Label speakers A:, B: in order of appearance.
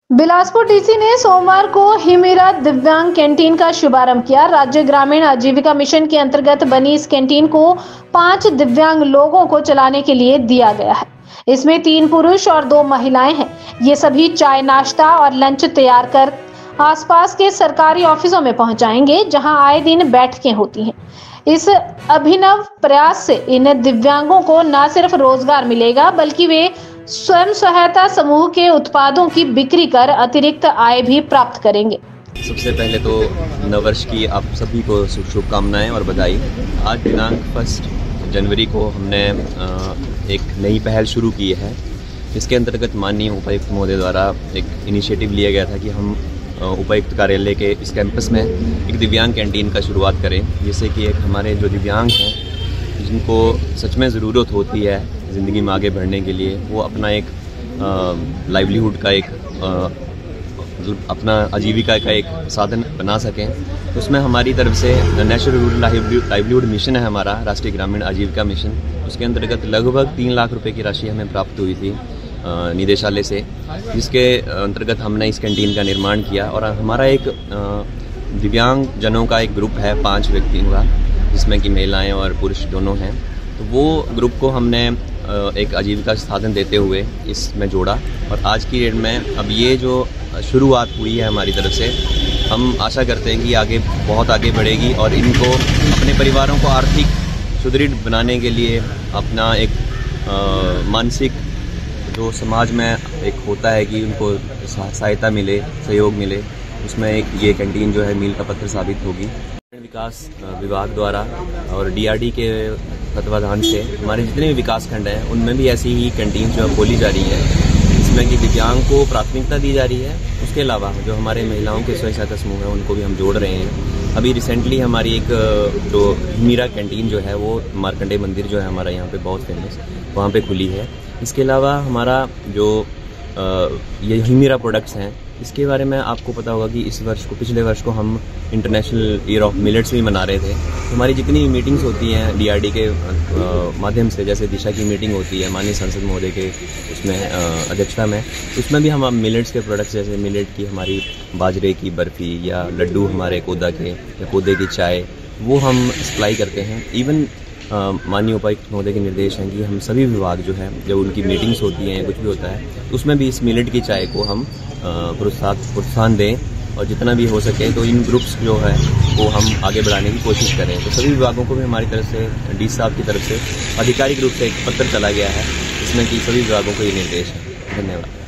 A: Bilaspur DC ने सोमवार को हिमीरा दिव्यांग कैंटीन का शुभारंभ किया। राज्य ग्रामीण आजीविका मिशन के अंतर्गत बनी इस कैंटीन को 5 दिव्यांग लोगों को चलाने के लिए दिया गया है। इसमें 3 पुरुष और 2 महिलाएं हैं। ये सभी चाय, नाश्ता और लंच तैयार कर आसपास के सरकारी ऑफिसों में पहुंचाएंगे, जहां आए दिन बैठकें होती हैं। इस अभिनव प्रयास से इन दिव्यांगों को न सिर्फ रोजगार मिलेगा, बल्कि वे स्वयं सहायता समूह के उत्पादों की बिक्री कर अतिरिक्त आय भी प्राप्त करेंगे।
B: सबसे पहले तो नववर्ष की आप सभी को शुभकामनाएं और बधाई। आज दिनांक 1 जनवरी को हमने एक नई पहल शुरू की है। इसके अंतर्गत माननीय उपायुक्त महोदय द्वारा एक इनिशिएटिव लिया गया था कि हम उपायुक्त कार्यालय के इस कैंपस में एक दिव्यांग कैंटीन का शुरुआत करें, जिससे कि एक हमारे जो दिव्यांग हैं, जिनको सच में ज़रूरत होती है ज़िंदगी में आगे बढ़ने के लिए, वो अपना एक लाइवलीहुड का एक अपना आजीविका का एक साधन बना सकें। तो उसमें हमारी तरफ से नेशनल रूरल लाइवलीहुड मिशन है हमारा, राष्ट्रीय ग्रामीण आजीविका मिशन। उसके अंतर्गत लगभग 3 लाख रुपए की राशि हमें प्राप्त हुई थी निदेशालय से, जिसके अंतर्गत हमने इस कैंटीन का निर्माण किया। और हमारा एक दिव्यांग जनों का एक ग्रुप है 5 व्यक्तियों का, जिसमें कि महिलाएं और पुरुष दोनों हैं। तो वो ग्रुप को हमने एक आजीविका साधन देते हुए इसमें जोड़ा। और आज की डेट में अब ये जो शुरुआत हुई है हमारी तरफ से, हम आशा करते हैं कि आगे बहुत आगे बढ़ेगी और इनको अपने परिवारों को आर्थिक सुदृढ़ बनाने के लिए अपना एक मानसिक जो समाज में एक होता है कि उनको सहायता मिले, सहयोग मिले, उसमें एक ये कैंटीन जो है मील का पत्थर साबित होगी। विकास विभाग द्वारा और डीआरडी के तत्वाधान से हमारे जितने भी विकास खंड हैं, उनमें भी ऐसी ही कैंटीन जो खोली जा रही है, जिसमें कि दिव्यांग को प्राथमिकता दी जा रही है। उसके अलावा जो हमारे महिलाओं के स्वयं सहायता समूह हैं, उनको भी हम जोड़ रहे हैं। अभी रिसेंटली हमारी एक जो हिमीरा कैंटीन जो है, वो मार्कंडेय मंदिर जो है हमारा यहाँ पे बहुत फेमस, वहाँ पे खुली है। इसके अलावा हमारा जो ये हिमीरा प्रोडक्ट्स हैं, इसके बारे में आपको पता होगा कि इस वर्ष को, पिछले वर्ष को हम इंटरनेशनल ईयर ऑफ मिलेट्स भी मना रहे थे। तो हमारी जितनी मीटिंग्स होती हैं डीआरडी के माध्यम से, जैसे दिशा की मीटिंग होती है माननीय सांसद महोदय के उसमें अध्यक्षता में, उसमें भी हम मिलेट्स के प्रोडक्ट्स, जैसे मिलेट की हमारी बाजरे की बर्फ़ी या लड्डू हमारे कोदा के या कोदे की चाय, वो हम सप्लाई करते हैं। इवन माननीय उपायुक्त महोदय के निर्देश हैं कि हम सभी विभाग जो है, जब उनकी मीटिंग्स होती हैं, कुछ भी होता है, तो उसमें भी इस मिलेट की चाय को हम प्रोत्साहन दें और जितना भी हो सके तो इन ग्रुप्स जो है वो हम आगे बढ़ाने की कोशिश करें। तो सभी विभागों को भी हमारी तरफ से, डी साहब की तरफ से आधिकारिक रूप से एक पत्र चला गया है, जिसमें कि सभी विभागों को ये निर्देश है। धन्यवाद।